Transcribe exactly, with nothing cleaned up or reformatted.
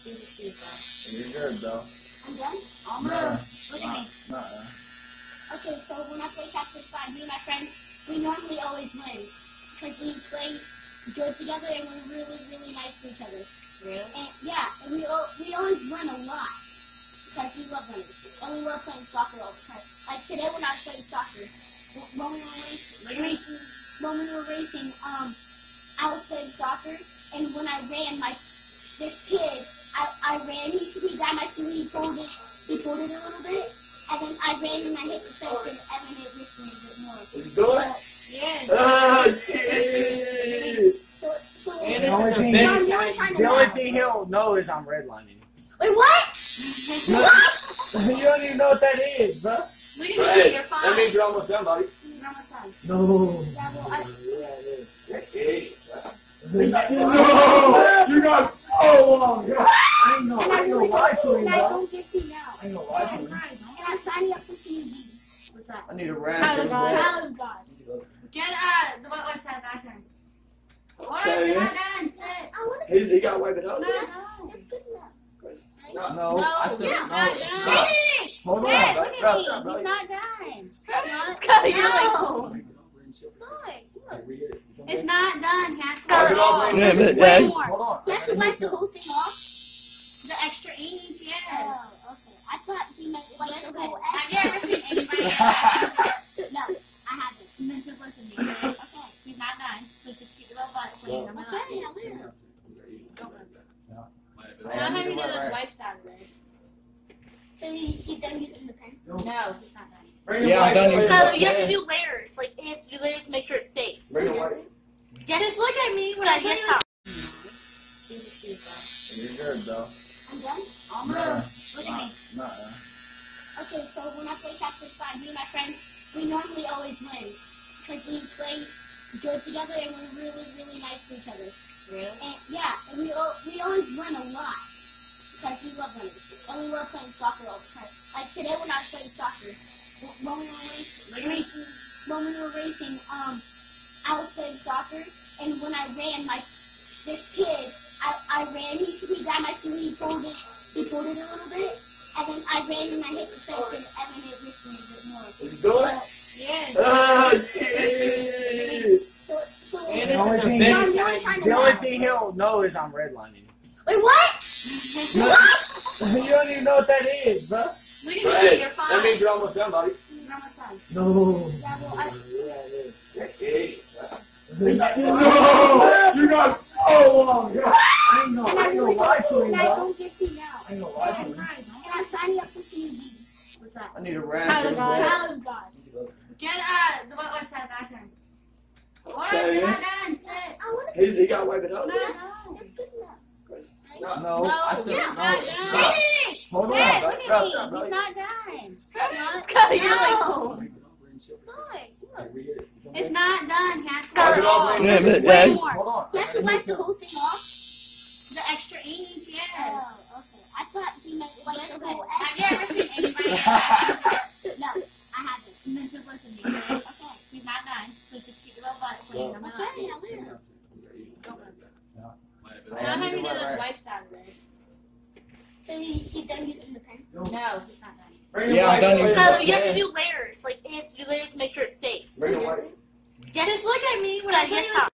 You're good, though. I'm done? Almost. Look at me. Uh-uh. Okay, so when I play Cactus five, me and my friends, we normally always win. Because we play good together and we're really, really nice to each other. Really? And yeah, and we al- we always win a lot. Because we love winning. And we love playing soccer all the time. Like today when I was playing soccer, when we were racing, racing when we were racing, um, I was playing soccer, and when I ran, my this kid, I, I ran, he, he got my shoe, he pulled it, he pulled it a little bit, and then I ran and I hit the fence, and, and then it ripped me a bit more. Did you do it? Yes. Ah, yeah. So, so, And The only thing, No, I'm really trying to the only laugh. thing he'll know is I'm redlining. Wait, what? What? You don't even know what that is, bro. Look at Hey, you, you're fine. that means you're almost done, buddy. Not my time. No. Yeah, well, I, Hey. No, you got so long. I ain't no, and I I ain't no really lie don't to do him, it, I bro. don't get to now. I ain't no lie to him. And I'm signing up for C U G. What's that? I need a Child random. of God. Child of God. Get uh, the what what's that back turn? Hold on, Okay. you're not done. Sit. I want to. He, he got to wipe it out. No, no. That's good enough. No. No, No, I said yeah, no. not done. Hold on, Hey, bro. look Bro, at me. stop, bro. He's not done. Not- Scully, you're like, No. it's not done. He has to Wipe go it off, all. man. Yeah, but- Way yeah. more. Hold on. You have to wipe the whole thing off? The extra ink, yes. Oh, okay. I thought he meant wipe the whole Have you ever seen anybody No, I haven't. Listen, listen to me. Okay. He's not done. So just keep your little butt clean. I'm gonna Okay, I will. I don't have to do those wipes Saturday. So he, he's done using the pen? No, he's not done. Bring your Yeah, I'm wipe done away. using So the you have to pen. do layers. Like you have to do layers to make sure it stays. Bring your wipe. Yeah, just look at me when I get top. You're good, though. I'm done? Almost. Look at me. Nuh-uh. Okay, so when I play Cactus five, me and my friends, we normally always win. Because we play good together and we're really, really nice to each other. Really? And yeah, and we al- we always win a lot. Because we love winning. And we love playing soccer all the time. Like today when I was playing soccer, when we were racing, racing when we were racing, um, I was playing soccer, and when I ran, my this kid, I, I ran, he, he got my shoe, he pulled it, he pulled it a little bit, and then I ran and I hit the fence, and, and then it ripped me a bit more. Did you do it? Yes. Ah, yeah. So, so, The only thing, No, I'm really trying to the only laugh. thing he'll know is I'm redlining. Wait, what? You don't even know what that is, bro. Look at you, Hey, you're that fine. means you're almost done, buddy. Not my time. No. Yeah, well, I, Hey. No, you got so long. I ain't no, and I I ain't no really lie don't to do him, it, I bro. don't get to now. I ain't no lie to him. And I'm signing up for C U G. What's that? I need a Child of random. God. Child of God. Get uh, the what what's that back turn? Hold on, Okay. you're not done. Sit. I want to. He, he got to wipe it out. No, That's good enough. No, no, I said yeah, no. not done. Hold Hey, on, bro. look Bro, at me. stop, bro. He's not done. Not- You're like, No. it's not done. He has to Wipe go it off, all. man. Yeah, but- Way yeah. more. Hold on. You have to wipe the whole thing off? The extra ink, yes. Oh, okay. I thought he meant wipe the whole Have you ever seen anybody No, I haven't. listen, listen to me. Okay. He's not done. So just keep your little butt clean. I'm gonna Okay, I will. I don't have to do those wipes Saturday. So he, he's done using the pen? No, he's not done. Bring your Yeah, I'm wipe done away. using So the you have to pen. do layers. Like you have to do layers to make sure it stays. Bring your wipe. Yeah, just look at me when I get top.